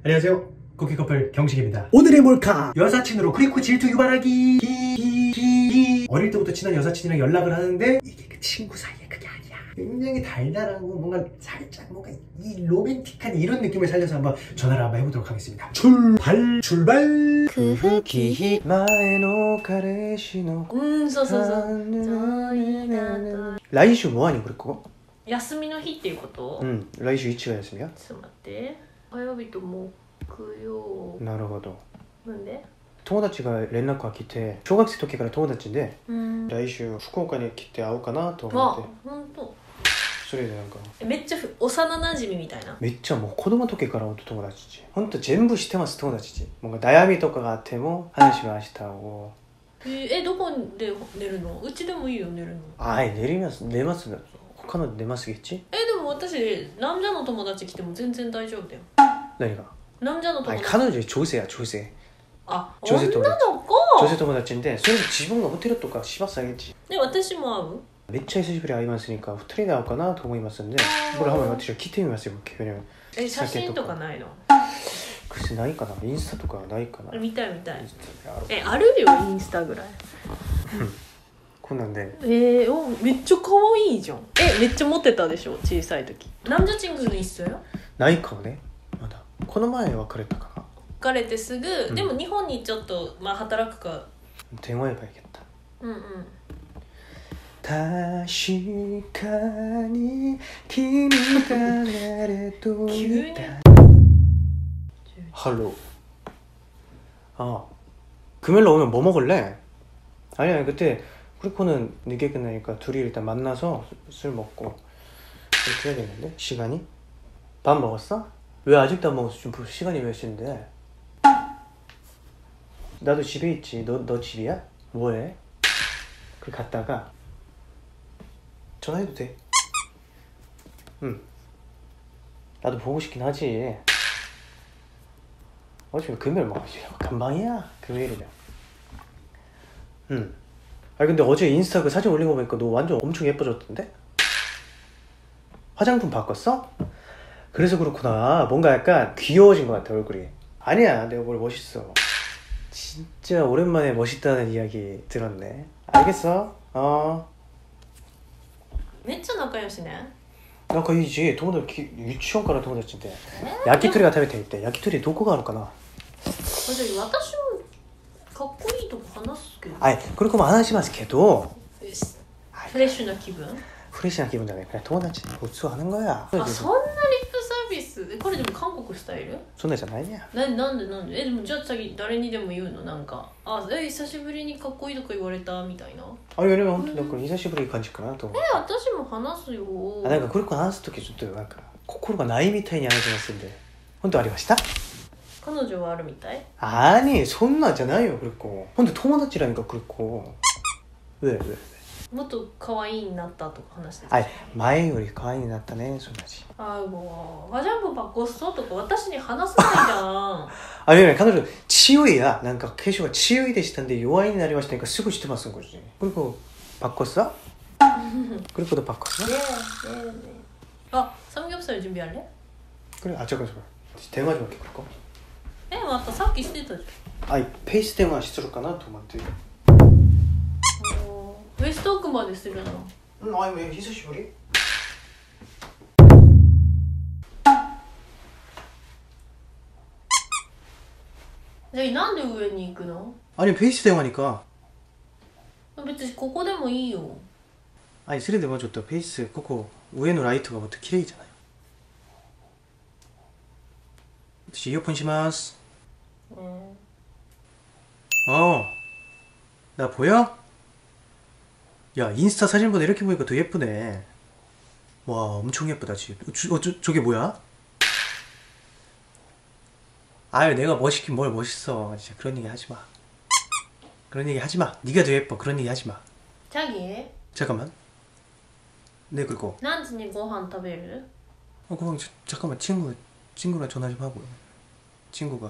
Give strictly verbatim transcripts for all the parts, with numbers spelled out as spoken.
안녕하세요. 쿠키 커플 경식입니다. 오늘의 몰카! 여사친으로 그리고 질투 유발하기. 히히히. 어릴 때부터 친한 여사친이랑 연락을 하는데 이게 그 친구 사이에 그게 아니야. 굉장히 달달하고 뭔가 살짝 뭔가 이 로맨틱한 이런 느낌을 살려서 한번 전화를 한번 해보도록 하겠습니다. 출발! 출발! 그 후기 마에노 카레시노 음, そうそうそう。 来週뭐하니 그랬고? 休みの日っていうこと？ うん、来週いちが休みや。 ちょっと待って。火曜日と木曜。 なるほど。 なんで？ 友達が連絡が来て、小学生の時から友達で、 うん、 来週福岡に来て会おうかなと思って。 あ、ほんと。 それでなんかめっちゃ幼なじみみたいな。 めっちゃもう子供の時から友達。ほんと全部知ってます友達。もう悩みとかがあっても話しましたを。 えー、えどこで寝るの？うちでもいいよ寝るの。 はい、寝ます寝ます。他の寝ますぎっち？ えでも私ナムジャの友達来ても全然大丈夫だよ。 何が？ ナムジャの友達。 彼女女性や女性。 あ、 女性友達。 女の子。 女性友達で、それで自分がホテルとかしますあげち。 で私も会う？めっちゃ久しぶりに会いますにか、ふたりで会おうかなと思いますんで、これは私は聞いてみますよ。 え写真とかないの？ 私ないかな、インスタとかないかな。 見たい見たい。えあるよインスタぐらい。 こんなんで。 えー、おめっちゃ可愛いじゃん。えめっちゃモテたでしょ小さい時。남자친구는 있어요？ ないかもね。まだ。この前別れたかな。 別れてすぐ、 うん、 でも日本にちょっとまあ働くか。 電話やばいけど。 うんうん。 確かに君が誰といた할로 아 금요일로 오면 뭐 먹을래? 아니 아니 그때 쿠리코는 늦게 끝나니까 둘이 일단 만나서 술 먹고 그렇게 해야겠는데? 시간이? 밥 먹었어? 왜 아직도 안 먹었어? 지금 시간이 몇 시인데? 나도 집에 있지. 너, 너 집이야? 뭐해? 그 갔다가 전화해도 돼. 응. 나도 보고 싶긴 하지. 어차피 금요일 뭐 금방이야. 금요일이면. 응. 아니 근데 어제 인스타 그 사진 올린 거 보니까 너 완전 엄청 예뻐졌던데? 화장품 바꿨어? 그래서 그렇구나. 뭔가 약간 귀여워진 것 같아 얼굴이. 아니야 내가 뭘 멋있어. 진짜 오랜만에 멋있다는 이야기 들었네. 알겠어. 어. めっちゃ仲良しね。 仲いいし、友達、ユチションから友達で焼き鳥が食べていて、焼き鳥どこがあるかな。 私もかっこいいとこ話すけど。 はい、これも話しますけど。 フレッシュな気分？ フレッシュな気分じゃないから友達に普通하는 거야。 あ、そんなリップサービス。これでも韓国スタイル？ そんなじゃないね。 ななんでなんで？えでもじゃあ次誰にでも言うのなんかあえ久しぶりにかっこいいとか言われたみたいな。 あいやでも本当になんか久しぶりいい感じかなと思う。 え私も話すよ。 あなんかこれこ話すときちょっとなんか心がないみたいに話しますんで。本当ありました？ 彼女はあるみたい？ あにそんなんじゃないよこれこう。本当友達らにかこれこう。왜 왜？ もっと可愛いになったとか話してた。はい、前より可愛いになったね、そんなじ。 あーもう、화장품 바꿨어とか私に話さないじゃん。 あれね、彼女、強いや、なんか化粧が強いでしたんで弱いになりましたね。すぐ知ってますこれ。그리고 바꿨어? 그리고도 바꿨어? 네, 네, 네. 아, 삼겹살 준비할래? 그래, 아 잠깐 잠깐. 대화 좀 할게 그럴까? 에, 맞다. さっきしてたじゃん。 아, 페이스 대화しとるかなと思って。 ウエスト奥までするの？ うん、あいも久しぶり。 え、なんで上に行くの？ 아니 페이스 대화니까. 別にここでもいいよ。 아니それでもちょっとペースここ上のライトがもっと綺麗じゃない。私イヤホンします。 음. 어, 나 보여? 야 인스타 사진보다 이렇게 보니까 더 예쁘네. 와 엄청 예쁘다 지금. 저, 어, 저, 저게 뭐야? 아유 내가 멋있긴 뭘 멋있어. 진짜 그런 얘기 하지마. 그런 얘기 하지마. 네가 더 예뻐. 그런 얘기 하지마. 자기? 잠깐만. 네 그리고 何時にご飯食べる? 어 그럼 저, 잠깐만 친구, 친구랑 전화 좀 하고. 친구가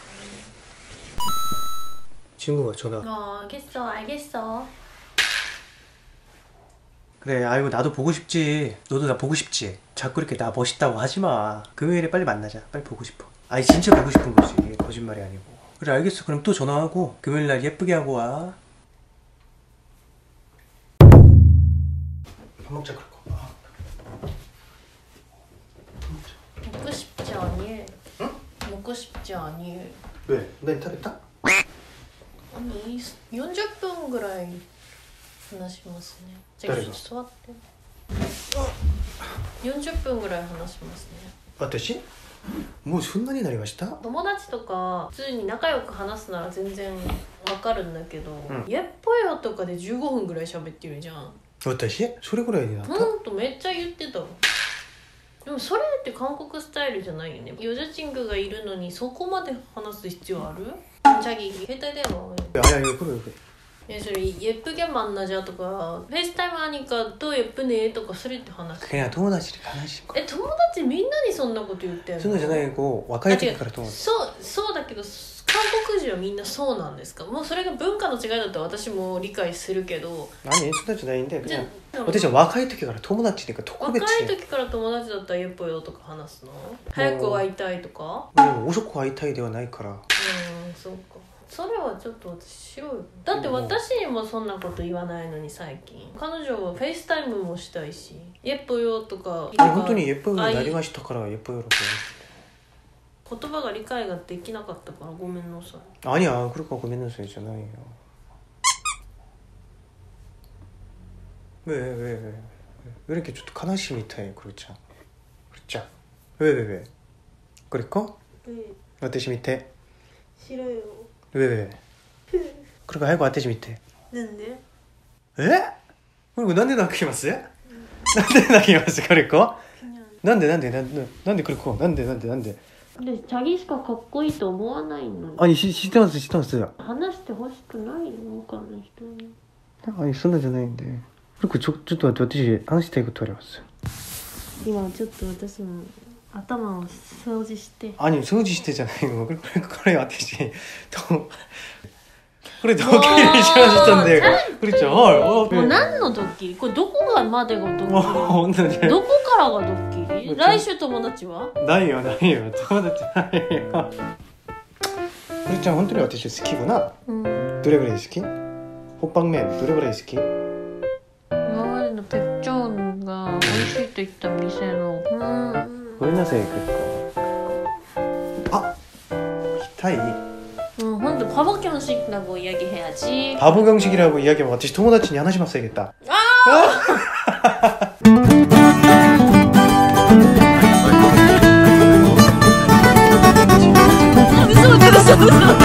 친구가 전화. 어 알겠어 알겠어. 그래 아이고 나도 보고 싶지. 너도 나 보고 싶지. 자꾸 이렇게 나 멋있다고 하지마. 금요일에 빨리 만나자. 빨리 보고 싶어. 아니 진짜 보고 싶은 거지. 거짓말이 아니고. 그래 알겠어. 그럼 또 전화하고 금요일날 예쁘게 하고 와. 밥 먹자 그럴 거. 먹고 싶지 않니? 응? 먹고 싶지 않니? 왜? 난食べた? 아니 사십 분ぐらい話しますね。じゃあちょっと座って。よんじゅっぷんぐらい話しますね。 私？もうそんなになりました？ 友達とか普通に仲良く話すなら全然わかるんだけど、 うん、 やっぽよとかでじゅうごふんぐらい喋ってるじゃん。 私？それぐらいになった？ ほんとめっちゃ言ってた。でもそれって韓国スタイルじゃないよね。ヨジャチングがいるのにそこまで話す必要ある？チャギ携帯電話。 いやいやこれこれ。 えそれ예쁘게 만나자とかフェイスタイム하니까 또 예쁘네とかそれって話。 그냥友達で話しえ友達みんなにそんなこと言ってんの？ そうじゃないこう若い時から友達。 そうそうだけど韓国人はみんなそうなんですか？もうそれが文化の違いだと私も理解するけど。 何そうじゃないんだよ。私は若い時から友達っていうか特別。 若い時から友達だったら예뻐요とか話すの？早く会いたいとか？ うん遅く会いたいではないから。うんそうか。それはちょっと私白い。だって私にもそんなこと言わないのに最近。彼女はフェイスタイムもしたいし、예뻐요とか。 本当に예뻐요になりましたから예뻐요。 言葉が理解ができなかったからごめんなさい。 아니야 그러니까ごめんなさいじゃないよ。왜 왜 왜 왜 왜 이렇게 좀悲しみたい그렇죠 그렇죠 왜 왜 왜 그럴까? 네. 私見て 싫어요. 왜 왜? 그러니까 하고私見てなんで? 에? 그리고なんで泣きます? なんで泣きます? 그럴까? なんでなんでなんでなんで그럴까? なんでなんでなんででチャギしかかっこいいと思わないの。 あ、知ってます知ってます。 話してほしくないよ他の人に。 あ、そんなじゃないんで。これちょちょっと待って私話したいことあります。 今ちょっと私の頭を掃除して。 あ、掃除してじゃないの。これこれこれ私とこれドッキリしましたんで。これちゃん、はい。もう何のドッキリ？これどこがまでがドッキリ？ 本当に。 どこからがドッキリ？来週友達は？ ないよないよ友達ないよ。これちゃん本当に私好きかな？うん。どれぐらい好き？ホッパン麺どれぐらい好き？ 今までのペッチョンが美味しいと言った店の。うん。 ごめんなさい結構。あ、痛い。 바보경식이라고 이야기해야지. 바보경식이라고 이야기하면私友達に話しますよ言った. 무서워 무서워 무서워